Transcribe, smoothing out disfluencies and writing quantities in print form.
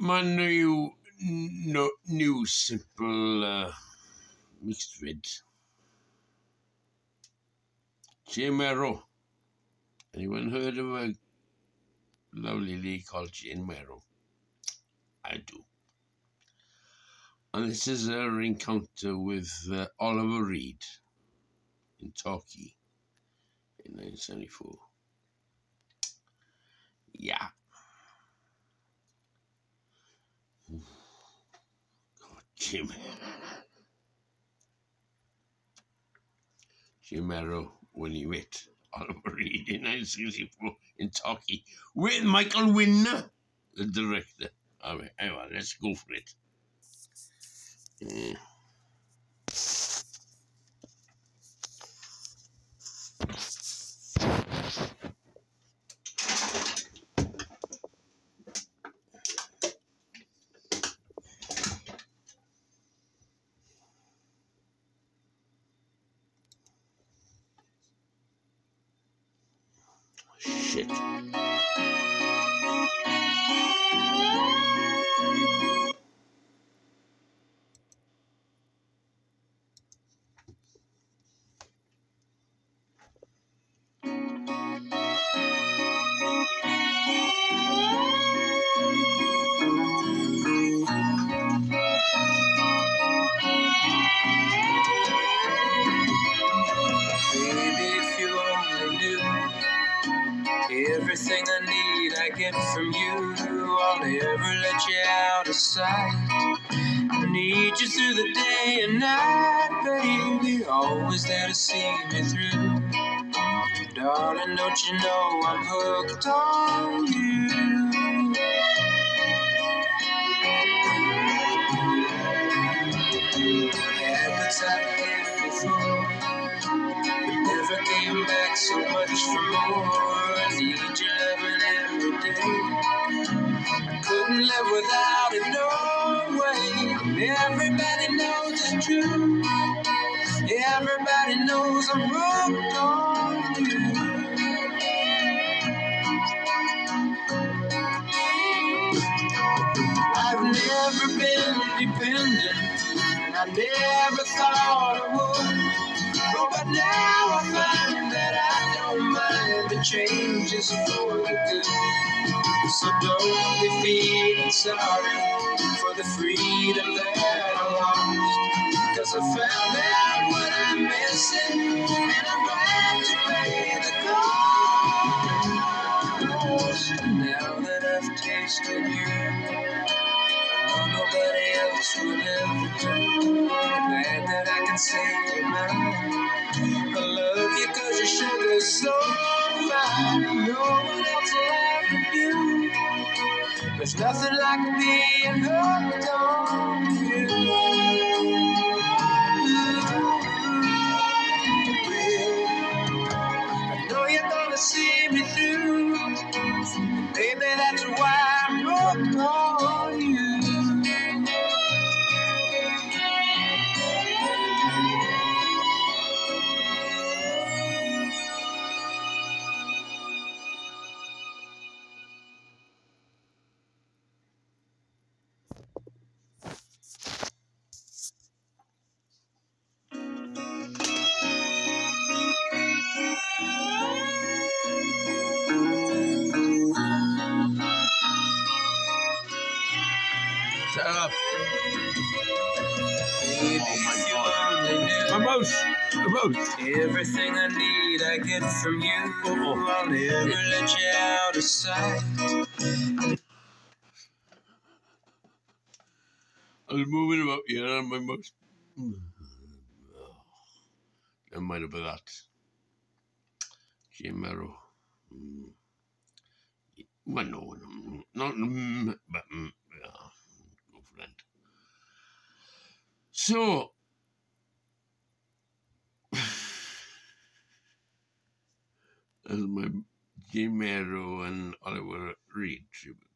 my new simple mixed red. Jane Merrow. Anyone heard of a lovely lady called Jane Merrow? I do. And this is her encounter with Oliver Reed in Torquay in 1974. Yeah. God, Jim Merrow when he met Oliver Reed in 1964 in Torquay with Michael Winner, the director. All right, anyway, let's go for it. Shit. Everything I need I get from you. I'll never let you out of sight. I need you through the day and night, baby, always there to see me through. Darling, don't you know I'm hooked on you? Habits I've had before, but never came back so much for more. I need your loving every day. I couldn't live without it, no way. Everybody knows it's true. Everybody knows I'm hooked on you. I've never been dependent, and I never thought I would. But now I find that I don't mind the changes for the good. So don't be feeling sorry for the freedom that I lost. 'Cause I found out what I'm missing, and I'm glad to pay the cost. Now that I've tasted you, nobody else will ever do. I'm glad that I can say you're mine. I love you 'cause your sugar's so fine. No one else will ever do. There's nothing like being hooked on you. I know you're gonna see me through. Baby, that's why I'm hooked on you. Shut up. Baby, Oh my if you God. only knew. My mouse. Everything I need I get from you. I'll never let you out of sight. I was moving about here on my mouse. Never mind about that. Jane Merrow. Well, no, not but yeah, girlfriend. So, as my Jane Merrow and Oliver Reed tribute.